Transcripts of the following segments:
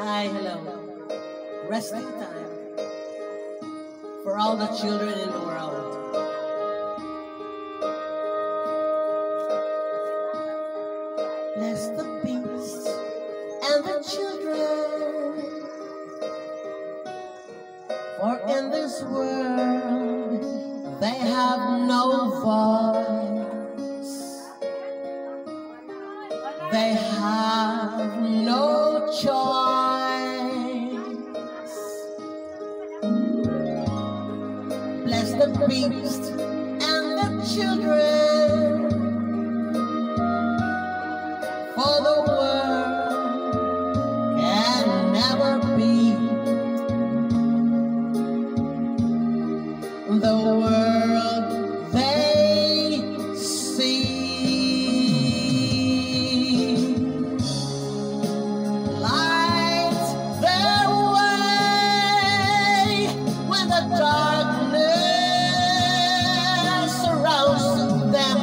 Hi, hello. Resting time for all the children in the world. Bless the beasts and the children, for in this world they have no voice. They have no choice. Bless the beast and the children, for the world can never be the world they see. Light their way when the darkness surrounds them.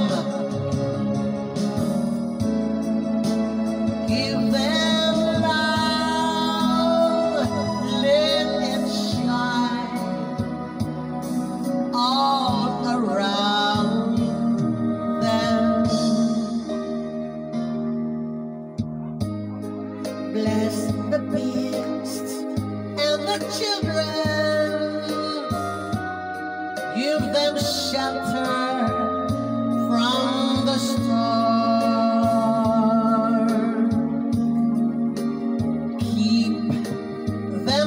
Give them love, let it shine all around them. Bless the beasts and the children, give them shelter from the storm. Keep them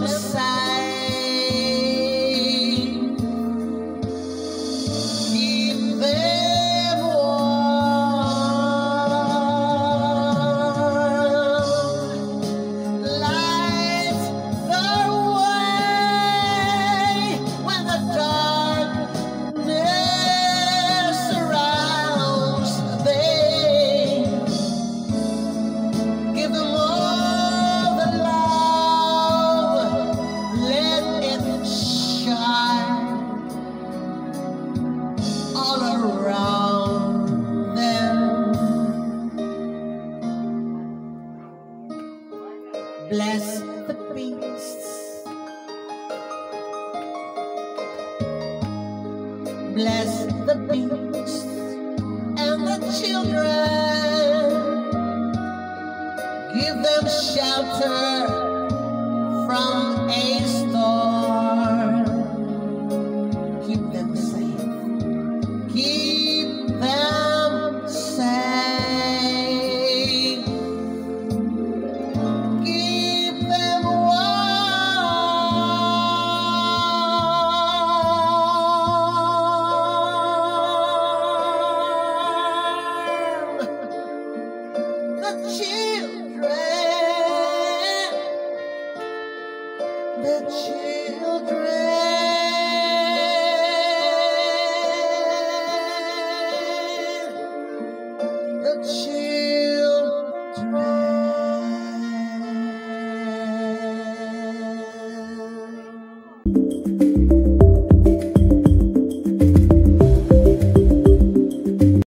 safe, keep them warm. Light their way when the darkness surrounds them. Give them all the love, let it shine all around them. Bless the beasts, bless the beasts and the children, give them shelter from a storm. Keep them safe, keep them safe, keep them warm. The children, the children.